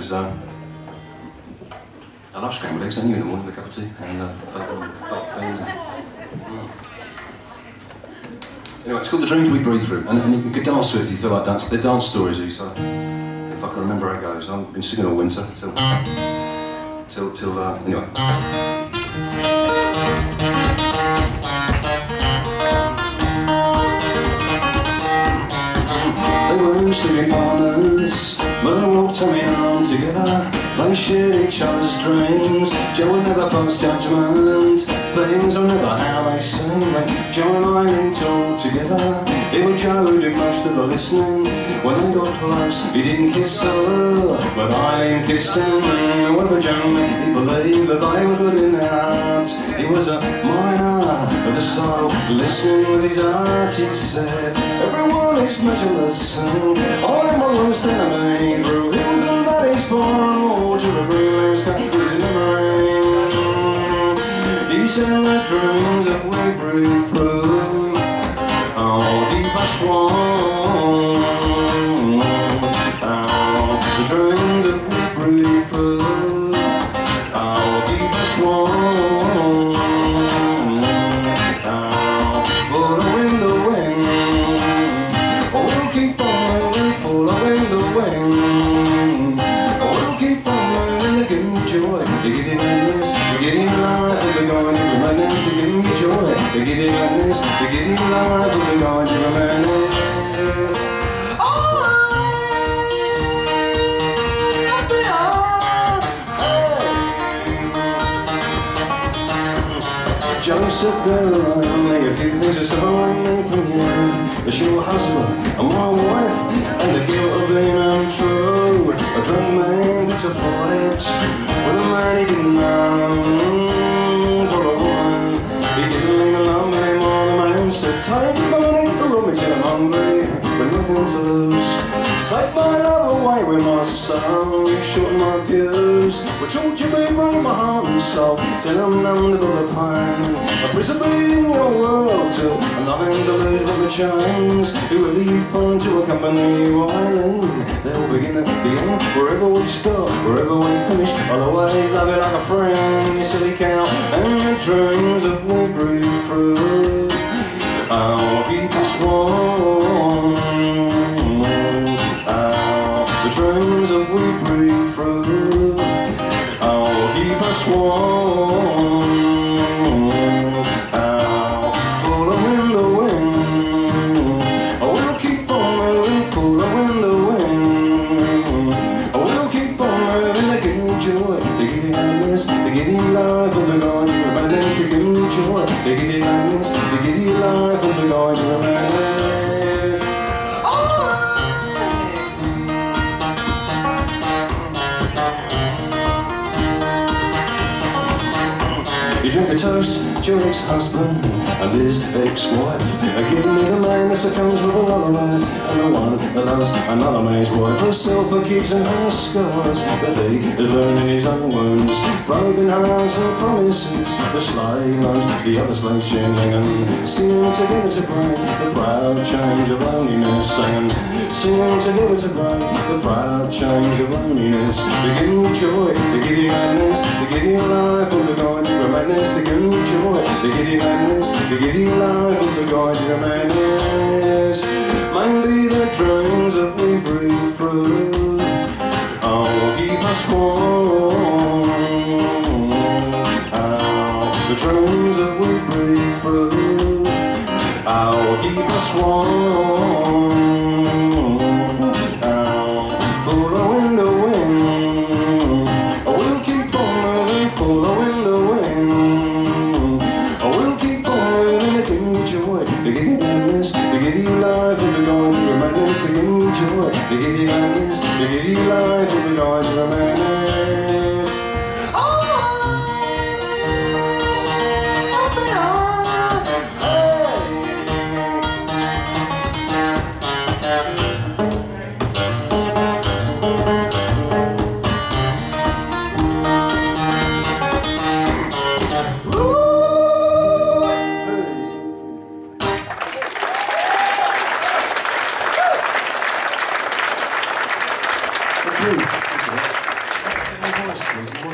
because I love scrambled eggs, don't you, in the morning with a cup of tea and bacon and baked beans. Anyway, it's called The Dreams We Breathe Through, and you could dance to it if you feel like dance. They're dance stories, these, so if I can remember how it goes. I've been singing all winter till anyway. They were sleeping partners, but they walked hand in hand together. They shared each other's dreams. Joe would never pass judgment. Things are never how they seem. Joe and Eileen talked together. It was Joe who did most of the listening. When they got close, he didn't kiss her, but Eileen kissed him. However, Joe made me believe that they were good in their hearts. He was a miner of the soul, listening with his heart, he said. Everyone is measureless, and all in my worst enemy. Through hills and valleys, far and water, every man's country's in the rain. He said the dreams that we breathe through are deepest one. The dreams that we breathe through are deepest one. Following the wind, we'll keep on moving, following the wind. We'll keep on moving, to give me joy, to give you madness, to give you life, to be going to madness, to give me joy, to give you madness, to give you life, to be going to madness. Joe said, girl, only a few things that separate me from you. It's your husband and my wife, and the guilt of being untrue. A drunk man gets a fight with a man he didn't know. For a woman, he didn't leave alone anymore. The man said, take money, the room is I'm hungry, but nothing to lose. Take my love away with my soul, you shorten my views. But torture me, bring my heart and soul, till I'm numb to the pain. A prisoner in your world, till I'm nothing to lose but the chains. Who will leave fun to accompany you, Eileen? They'll begin at the end, wherever we start, wherever we finish. I'll always love you like a friend, you silly cow. And the dreams that we breathe through, I'll keep us warm. The dreams that we breathe through, I'll keep us warm. Following the wind, we'll keep on moving, following the wind. We'll keep on moving, to give me joy, to give you happiness, to give you life, and to guide you with madness, to give me joy, to give you happiness, to give you life, and to guide you with madness. You drink a toast to your ex-husband and his ex-wife. Give me the man that succumbs with another life, and the one that loves another man's wife. Herself for keeps and her scars, but he is learning his own wounds. Broken hearts and promises, the slave knows the other slaves changing, and singing together to break the proud change of loneliness. Singing together to break the proud change of loneliness. To give you joy, to give you madness, to give you life, and to guide you with madness. To give you joy, to give you madness, to give you life, and to guide you with madness. Maybe the dreams that we breathe through, will keep us warm. The dreams that we breathe through, will keep us warm. Following the wind, we'll keep on moving, following the wind. We'll keep on moving, to give me joy, to give you madness, to give you life, and to guide you with madness. To give me joy, to give you madness, to give you life, and to guide you with madness. Thank you. Thank you.